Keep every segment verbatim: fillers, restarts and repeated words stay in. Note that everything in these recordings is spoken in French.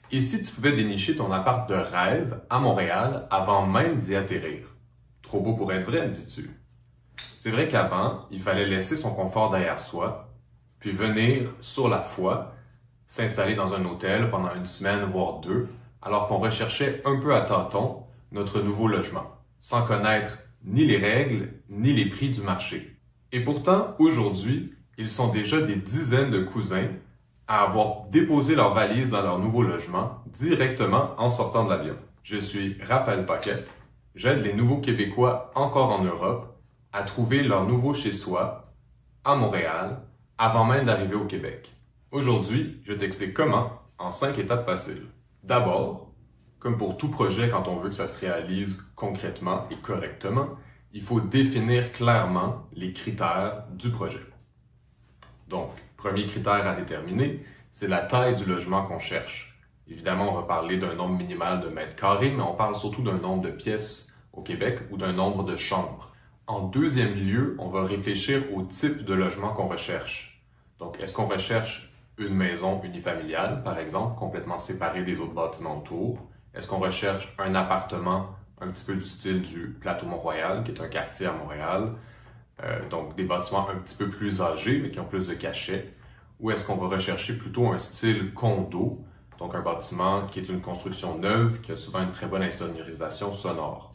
Et si tu pouvais dénicher ton appart de rêve à Montréal avant même d'y atterrir? Trop beau pour être vrai, me dis-tu? C'est vrai qu'avant, il fallait laisser son confort derrière soi, puis venir sur la foi, s'installer dans un hôtel pendant une semaine, voire deux, alors qu'on recherchait un peu à tâtons notre nouveau logement, sans connaître ni les règles, ni les prix du marché. Et pourtant, aujourd'hui, ils sont déjà des dizaines de cousins à avoir déposé leurs valises dans leur nouveau logement directement en sortant de l'avion. Je suis Raphaël Paquette. J'aide les nouveaux Québécois encore en Europe à trouver leur nouveau chez-soi à Montréal avant même d'arriver au Québec. Aujourd'hui, je t'explique comment en cinq étapes faciles. D'abord, comme pour tout projet quand on veut que ça se réalise concrètement et correctement, il faut définir clairement les critères du projet. Donc, premier critère à déterminer, c'est la taille du logement qu'on cherche. Évidemment, on va parler d'un nombre minimal de mètres carrés, mais on parle surtout d'un nombre de pièces au Québec ou d'un nombre de chambres. En deuxième lieu, on va réfléchir au type de logement qu'on recherche. Donc, est-ce qu'on recherche une maison unifamiliale, par exemple, complètement séparée des autres bâtiments autour? Est-ce qu'on recherche un appartement un petit peu du style du Plateau Mont-Royal, qui est un quartier à Montréal? Euh, donc des bâtiments un petit peu plus âgés, mais qui ont plus de cachets? Ou est-ce qu'on va rechercher plutôt un style condo, donc un bâtiment qui est une construction neuve, qui a souvent une très bonne insonorisation sonore,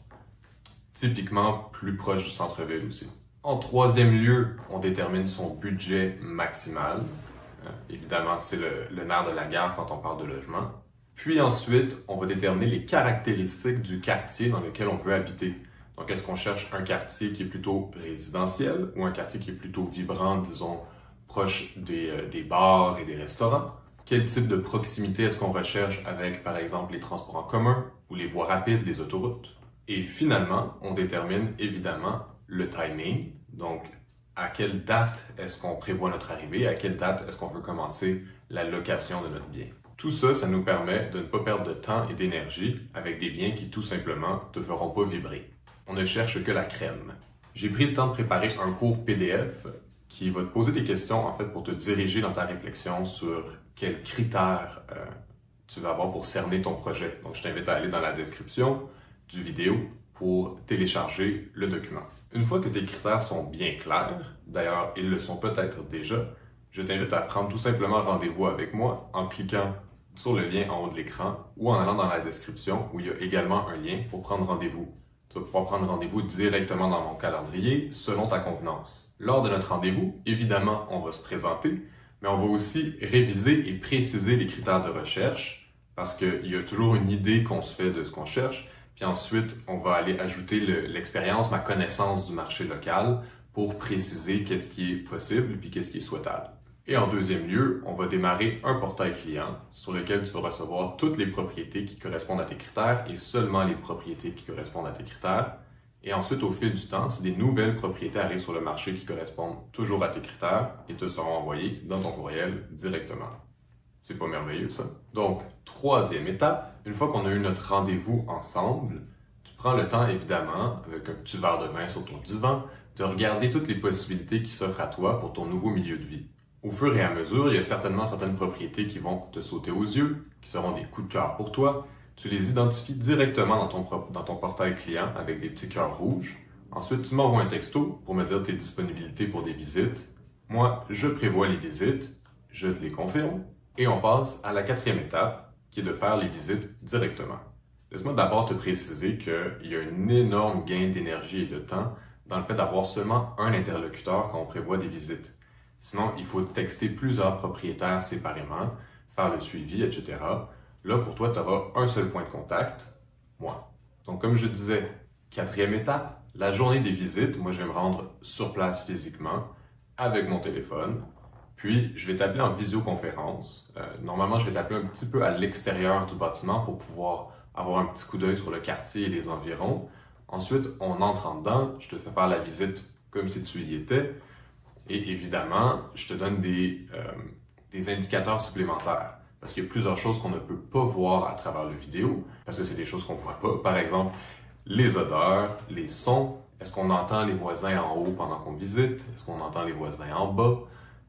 typiquement plus proche du centre-ville aussi. En troisième lieu, on détermine son budget maximal. Euh, évidemment, c'est le, le nerf de la guerre quand on parle de logement. Puis ensuite, on va déterminer les caractéristiques du quartier dans lequel on veut habiter. Donc, est-ce qu'on cherche un quartier qui est plutôt résidentiel ou un quartier qui est plutôt vibrant, disons, proche des, euh, des bars et des restaurants? Quel type de proximité est-ce qu'on recherche avec, par exemple, les transports en commun ou les voies rapides, les autoroutes? Et finalement, on détermine évidemment le timing. Donc, à quelle date est-ce qu'on prévoit notre arrivée? À quelle date est-ce qu'on veut commencer la location de notre bien? Tout ça, ça nous permet de ne pas perdre de temps et d'énergie avec des biens qui tout simplement te feront pas vibrer. On ne cherche que la crème. J'ai pris le temps de préparer un cours P D F qui va te poser des questions en fait pour te diriger dans ta réflexion sur quels critères euh, tu vas avoir pour cerner ton projet. Donc, je t'invite à aller dans la description du vidéo pour télécharger le document. Une fois que tes critères sont bien clairs, d'ailleurs, ils le sont peut-être déjà, je t'invite à prendre tout simplement rendez-vous avec moi en cliquant sur le lien en haut de l'écran ou en allant dans la description où il y a également un lien pour prendre rendez-vous. Tu vas pouvoir prendre rendez-vous directement dans mon calendrier selon ta convenance. Lors de notre rendez-vous, évidemment, on va se présenter, mais on va aussi réviser et préciser les critères de recherche parce qu'il y a toujours une idée qu'on se fait de ce qu'on cherche. Puis ensuite, on va aller ajouter l'expérience, ma connaissance du marché local pour préciser qu'est-ce qui est possible puis qu'est-ce qui est souhaitable. Et en deuxième lieu, on va démarrer un portail client sur lequel tu vas recevoir toutes les propriétés qui correspondent à tes critères et seulement les propriétés qui correspondent à tes critères. Et ensuite, au fil du temps, si des nouvelles propriétés arrivent sur le marché qui correspondent toujours à tes critères, ils te seront envoyés dans ton courriel directement. C'est pas merveilleux, ça? Donc, troisième étape, une fois qu'on a eu notre rendez-vous ensemble, tu prends le temps, évidemment, avec un petit verre de vin sur ton divan, de regarder toutes les possibilités qui s'offrent à toi pour ton nouveau milieu de vie. Au fur et à mesure, il y a certainement certaines propriétés qui vont te sauter aux yeux, qui seront des coups de cœur pour toi. Tu les identifies directement dans ton, dans ton portail client avec des petits cœurs rouges. Ensuite, tu m'envoies un texto pour me dire tes disponibilités pour des visites. Moi, je prévois les visites, je te les confirme, et on passe à la quatrième étape, qui est de faire les visites directement. Laisse-moi d'abord te préciser qu'il y a un énorme gain d'énergie et de temps dans le fait d'avoir seulement un interlocuteur quand on prévoit des visites. Sinon, il faut texter plusieurs propriétaires séparément, faire le suivi, et cetera. Là, pour toi, tu auras un seul point de contact, moi. Donc, comme je disais, quatrième étape, la journée des visites, moi, je vais me rendre sur place physiquement avec mon téléphone. Puis, je vais t'appeler en visioconférence. Euh, normalement, je vais t'appeler un petit peu à l'extérieur du bâtiment pour pouvoir avoir un petit coup d'œil sur le quartier et les environs. Ensuite, on entre en dedans, je te fais faire la visite comme si tu y étais. Et évidemment, je te donne des, euh, des indicateurs supplémentaires. Parce qu'il y a plusieurs choses qu'on ne peut pas voir à travers la vidéo, parce que c'est des choses qu'on ne voit pas. Par exemple, les odeurs, les sons. Est-ce qu'on entend les voisins en haut pendant qu'on visite? Est-ce qu'on entend les voisins en bas?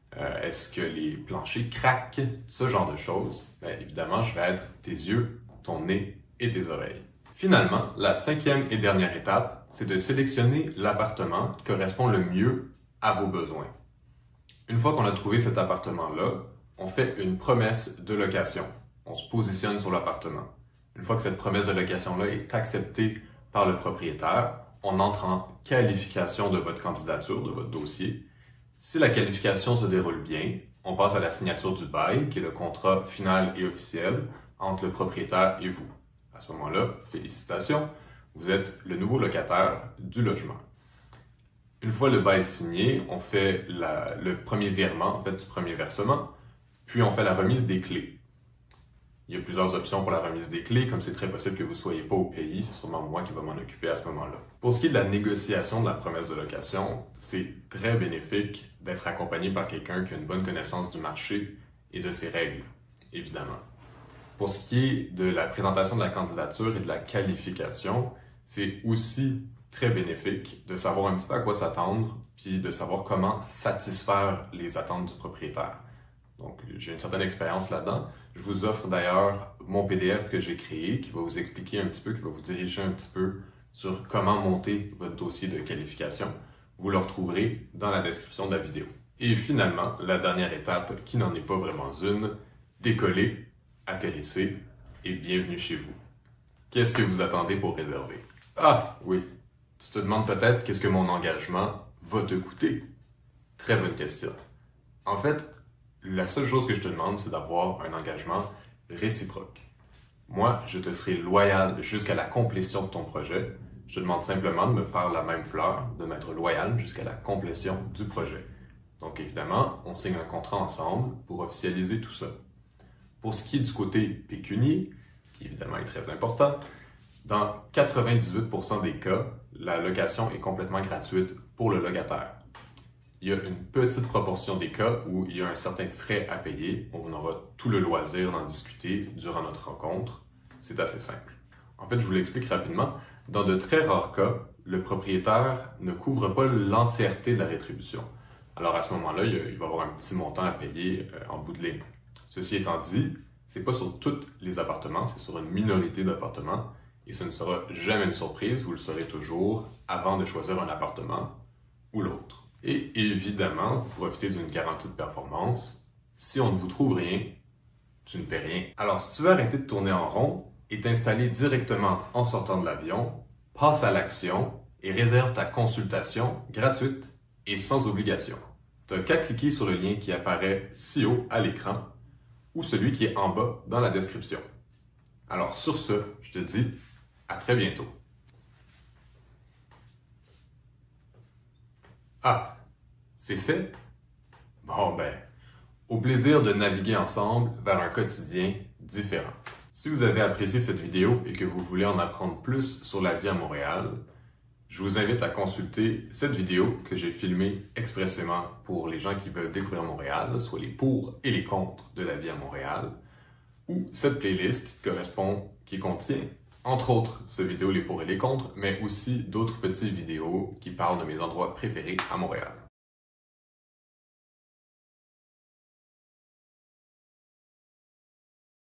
Euh, Est-ce que les planchers craquent? Ce genre de choses. Bien, évidemment, je vais être tes yeux, ton nez et tes oreilles. Finalement, la cinquième et dernière étape, c'est de sélectionner l'appartement qui correspond le mieux à vos besoins. Une fois qu'on a trouvé cet appartement-là, on fait une promesse de location. On se positionne sur l'appartement. Une fois que cette promesse de location-là est acceptée par le propriétaire, on entre en qualification de votre candidature, de votre dossier. Si la qualification se déroule bien, on passe à la signature du bail, qui est le contrat final et officiel entre le propriétaire et vous. À ce moment-là, félicitations, vous êtes le nouveau locataire du logement. Une fois le bail signé, on fait la, le premier virement, en fait, du premier versement, puis on fait la remise des clés. Il y a plusieurs options pour la remise des clés, comme c'est très possible que vous ne soyez pas au pays, c'est sûrement moi qui vais m'en occuper à ce moment-là. Pour ce qui est de la négociation de la promesse de location, c'est très bénéfique d'être accompagné par quelqu'un qui a une bonne connaissance du marché et de ses règles, évidemment. Pour ce qui est de la présentation de la candidature et de la qualification, c'est aussi très bénéfique de savoir un petit peu à quoi s'attendre, puis de savoir comment satisfaire les attentes du propriétaire. Donc, j'ai une certaine expérience là-dedans. Je vous offre d'ailleurs mon P D F que j'ai créé, qui va vous expliquer un petit peu, qui va vous diriger un petit peu sur comment monter votre dossier de qualification. Vous le retrouverez dans la description de la vidéo. Et finalement, la dernière étape, qui n'en est pas vraiment une, décoller, atterrissez et bienvenue chez vous. Qu'est-ce que vous attendez pour réserver? Ah, oui, tu te demandes peut-être qu'est-ce que mon engagement va te coûter? Très bonne question. En fait, la seule chose que je te demande, c'est d'avoir un engagement réciproque. Moi, je te serai loyal jusqu'à la complétion de ton projet. Je te demande simplement de me faire la même fleur, de m'être loyal jusqu'à la complétion du projet. Donc évidemment, on signe un contrat ensemble pour officialiser tout ça. Pour ce qui est du côté pécunier, qui évidemment est très important, dans quatre-vingt-dix-huit pour cent des cas, la location est complètement gratuite pour le locataire. Il y a une petite proportion des cas où il y a un certain frais à payer. On aura tout le loisir d'en discuter durant notre rencontre. C'est assez simple. En fait, je vous l'explique rapidement. Dans de très rares cas, le propriétaire ne couvre pas l'entièreté de la rétribution. Alors à ce moment-là, il va y avoir un petit montant à payer en bout de ligne. Ceci étant dit, c'est pas sur tous les appartements, c'est sur une minorité d'appartements et ce ne sera jamais une surprise, vous le saurez toujours avant de choisir un appartement ou l'autre. Et évidemment, vous profitez d'une garantie de performance. Si on ne vous trouve rien, tu ne paies rien. Alors si tu veux arrêter de tourner en rond et t'installer directement en sortant de l'avion, passe à l'action et réserve ta consultation gratuite et sans obligation. Tu n'as qu'à cliquer sur le lien qui apparaît ci haut à l'écran ou celui qui est en bas dans la description. Alors sur ce, je te dis à très bientôt. Ah, c'est fait? Bon ben, au plaisir de naviguer ensemble vers un quotidien différent. Si vous avez apprécié cette vidéo et que vous voulez en apprendre plus sur la vie à Montréal, je vous invite à consulter cette vidéo que j'ai filmée expressément pour les gens qui veulent découvrir Montréal, soit les pour et les contre de la vie à Montréal, ou cette playlist qui correspond, qui contient, entre autres, ce vidéo les pour et les contre, mais aussi d'autres petites vidéos qui parlent de mes endroits préférés à Montréal.